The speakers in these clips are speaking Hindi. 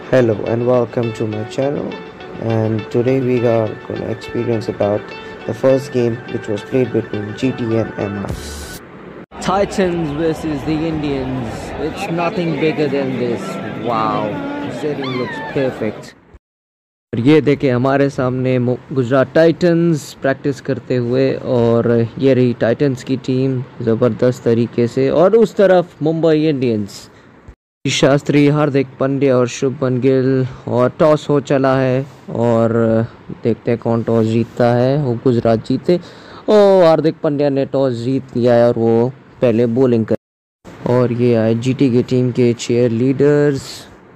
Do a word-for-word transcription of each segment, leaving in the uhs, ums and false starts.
Hello and welcome to my channel, and today we are going to experience about the first game which was played between G T and M I. Titans versus the Indians. It's nothing bigger than this. Wow, the setting looks perfect. और ये देखे हमारे सामने गुजरात टाइटंस प्रैक्टिस करते हुए, और ये रही टाइटंस की टीम ज़बरदस्त तरीके से, और उस तरफ मुंबई इंडियंस, शास्त्री, हार्दिक पांड्या और शुभमन गिल, और टॉस हो चला है और देखते हैं कौन टॉस जीतता है। वो गुजरात जीते और हार्दिक पांड्या ने टॉस जीत लिया है और वो पहले बॉलिंग कर। और ये आए जीटी की टीम के चेयर लीडर्स,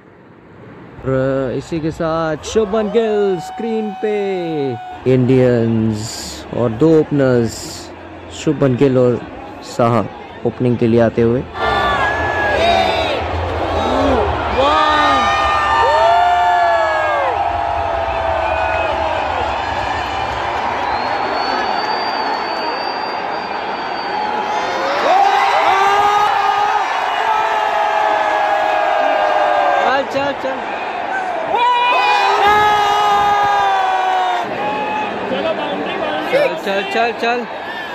और इसी के साथ शुभमन गिल स्क्रीन पे। इंडियंस और दो ओपनर्स, शुभमन गिल और साहा ओपनिंग के लिए आते हुए। चल चल चल चल चल चल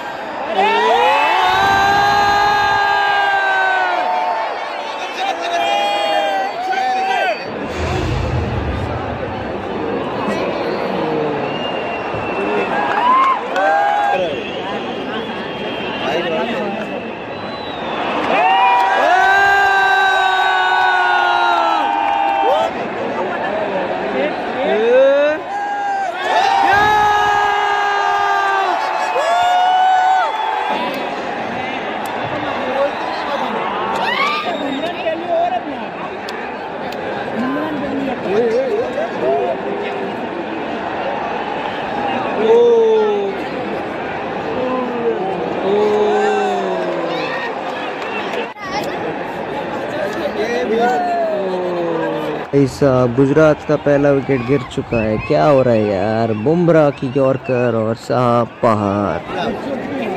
ऐसा गुजरात का पहला विकेट गिर चुका है। क्या हो रहा है यार, बुमराह की यॉर्कर और साहब पहाड़।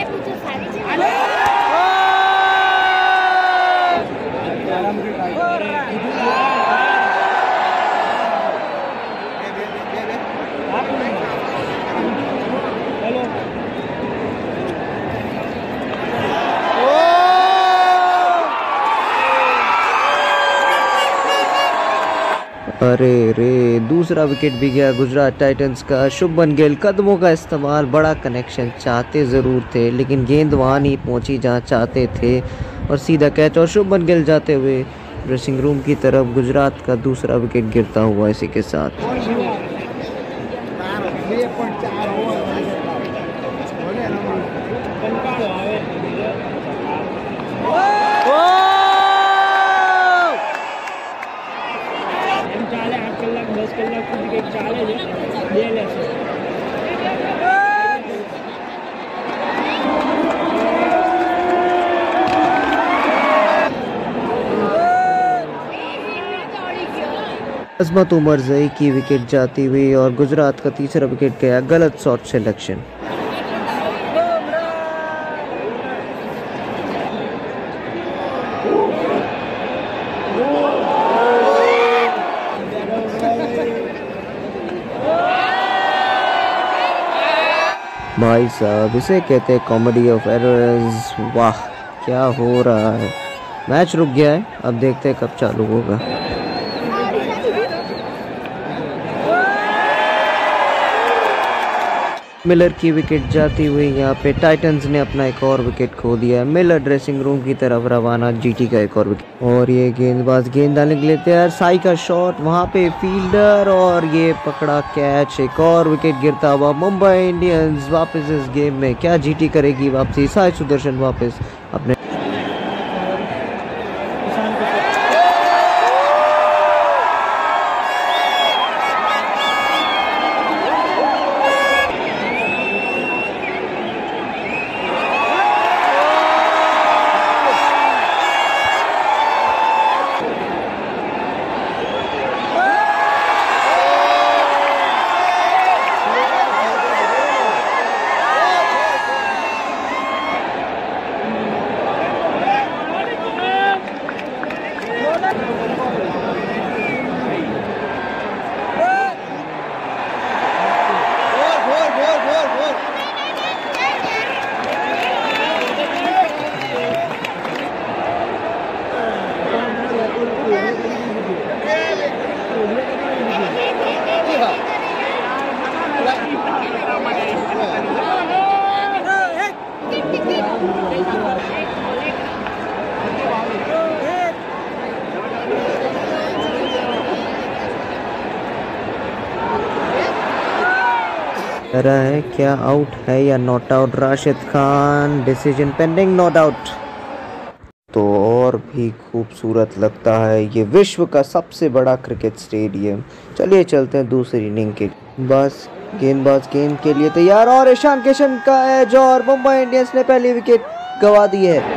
अरे रे, दूसरा विकेट भी गया गुजरात टाइटंस का। शुभमन गिल कदमों का इस्तेमाल, बड़ा कनेक्शन चाहते ज़रूर थे लेकिन गेंद वहाँ नहीं पहुँची जहाँ चाहते थे, और सीधा कैच। और शुभमन गिल जाते हुए ड्रेसिंग रूम की तरफ। गुजरात का दूसरा विकेट गिरता हुआ इसी के साथ। अजमत उमर जई की विकेट जाती हुई और गुजरात का तीसरा विकेट गया। गलत शॉट सिलेक्शन। भाई साहब, इसे कहते हैं कॉमेडी ऑफ एरर्स। वाह, क्या हो रहा है। मैच रुक गया है, अब देखते हैं कब चालू होगा। मिलर की विकेट जाती हुई, यहाँ पे टाइटंस ने अपना एक और विकेट खो दिया। मिलर ड्रेसिंग रूम की तरफ रवाना, जीटी का एक और विकेट। और ये गेंदबाज गेंद डालने के लिए तैयार। साई का शॉट, वहाँ पे फील्डर, और ये पकड़ा कैच। एक और विकेट गिरता हुआ। मुंबई इंडियंस वापस इस गेम में, क्या जीटी करेगी वापसी? साई सुदर्शन वापस अपने रहा है क्या आउट है या not out. Rashid Khan decision pending, not out. तो और भी खूबसूरत लगता है ये विश्व का सबसे बड़ा क्रिकेट स्टेडियम। चलिए चलते हैं दूसरी इनिंग के। बस गेंदबाज गेंद के लिए तैयार और ईशान किशन का एज और मुंबई इंडियंस ने पहली विकेट गंवा दी है।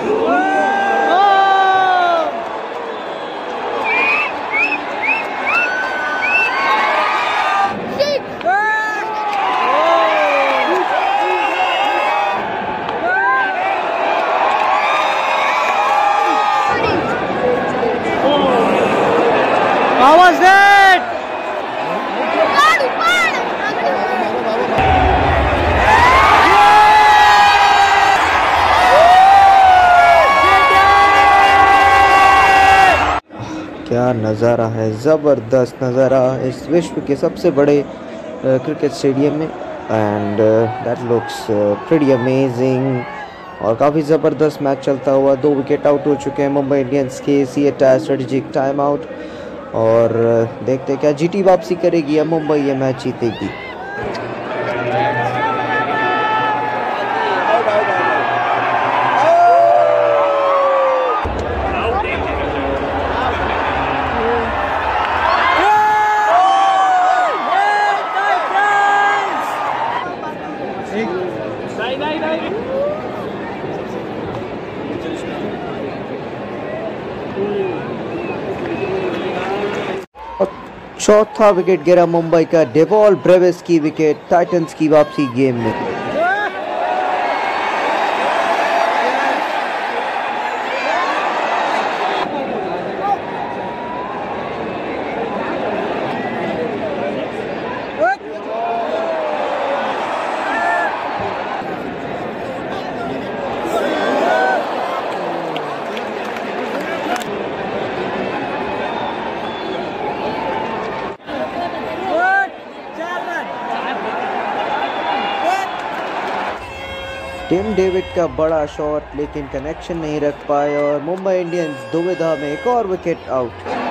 How was that? क्या नज़ारा है, ज़बरदस्त नज़ारा इस विश्व के सबसे बड़े क्रिकेट स्टेडियम में। And that looks pretty amazing और काफ़ी ज़बरदस्त मैच चलता हुआ। दो विकेट आउट हो चुके हैं मुंबई इंडियंस के। CEAT tyre strategic time out और देखते हैं क्या जीटी वापसी करेगी या मुंबई ये मैच जीतेगी। चौथा विकेट गिरा मुंबई का। डेवॉल ब्रेविस की विकेट, टाइटंस की वापसी गेम में। टिम डेविड का बड़ा शॉट लेकिन कनेक्शन नहीं रख पाए और मुंबई इंडियंस दुविधा में। एक और विकेट आउट।